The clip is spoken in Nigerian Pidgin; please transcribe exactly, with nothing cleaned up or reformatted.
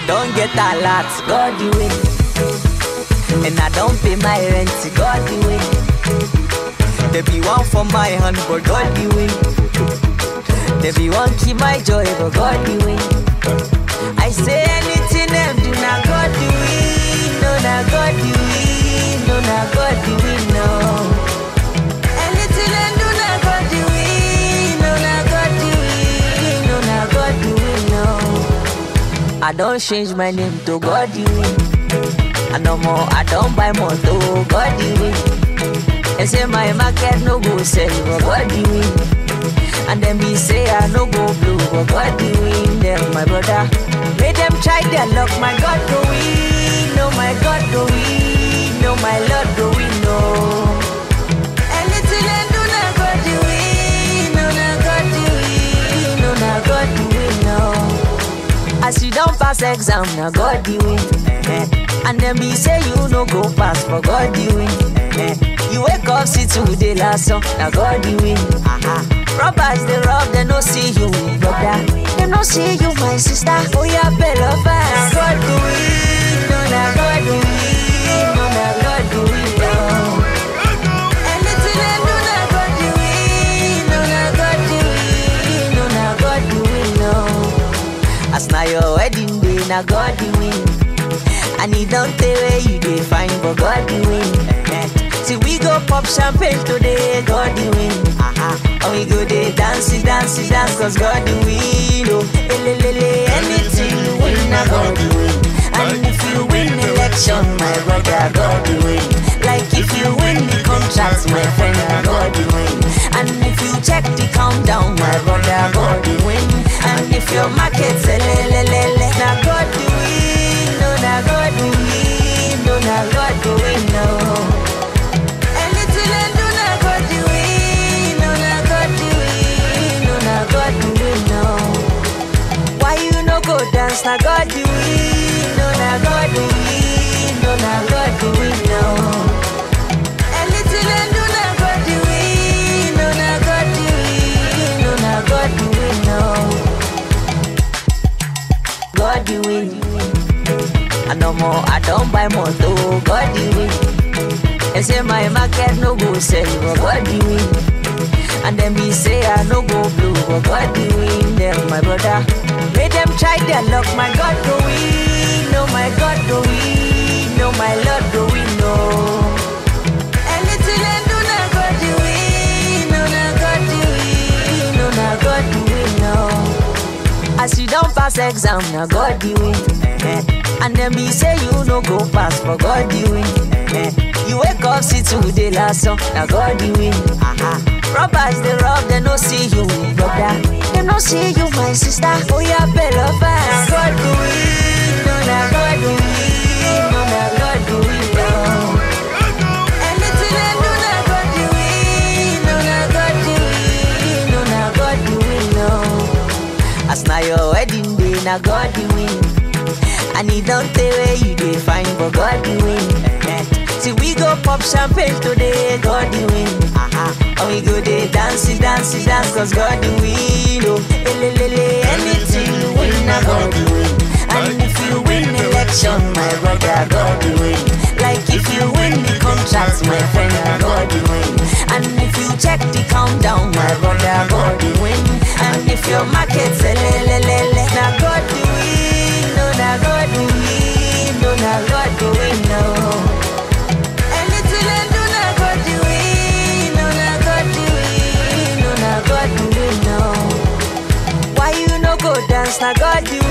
don't get a lot, God the way. And I don't pay my rent, God the way. There be one for my hand, but God the way. There be one keep my joy, but God the way. I say anything them do, not God the way. No, not God the way. No, not God the way, no. Anything them do, not God the way. No, not God the way. No, not God the way, no. I don't change my name to God the way. And no more, I don't buy more to God the way. They say my market no go sell, but God the way. And then me say I no go blue, but God the way. Them my brother, make them try their luck, my God go win. No, my God go win. No, my Lord go win, no. Anything I do, not God the way. No, not God the way. No, not God the way, no. As you don't pass exam, now God the way. Uh-huh. And then me say you no go pass, but God the way. Uh-huh. You wake up, see today last song, now God the way. Uh-huh. Robbers they rob, they no see you, brother. They no see you, my sister. Oh yeah, better fast. God do it, no, not God do it, no, not God do it, no. Anything I do, not God do it, no, not God do it, no, not God do it, no. As now your wedding day, now God do it. And he don't tell where you dey find, but God do it. See we go pop champagne today, God do it. And we go there dancey, dancey, dance, cause God the win, oh. Elelele, anything you win, I God the win. And if you win election, my brother, God the win. Like if you win the contract, my friend, I God the win. And if you check the countdown, my brother, God the win. And if your market's elelele, now God the win, no, now God the win, no, now God the win, no. Dance, now God do it, no, now God do it, no, now God do it, no. Anything I do, now God do it, no, now God do it, no, now God do it, no. God do it, and no more, I don't buy more, though, God do it. They say my market no go sell, but God do it. And then me say I no go blue, but God do it, them my brother. Make them try their luck, my God go win. No, my God go win. No, my Lord go win, no. Anything I do, now God do it. No, now God do it. No, now God do it, no. As you don't pass exam, now God do it. Uh-huh. And then me say you no go pass, but God do it. Uh-huh. You wake up, see today last song, now God do it. Uh-huh. Robbers they rob, they no see you, brother. They no see you, my sister. Oh yeah, better fast. God do it, no, now God do it, no, now God do it, no. Anything I do, now God do it, no, now God do it, no, now God do it, no. As now your wedding day, now God do it. And he don't tell where you dey find, but God do it. See we go pop champagne today, God do it. And we go there dancey, dancey, dance, cause God do it, oh. Elelele, anything you win, I God do it. And if you win election, my brother, God do it. Like if you win the contract, my friend, I God do it. And if you check the countdown, my brother, God do it. And if your market's elelele, now God do it, no, now God do it, no, now God do it, no. God do it, no. Why you no go dance, now God do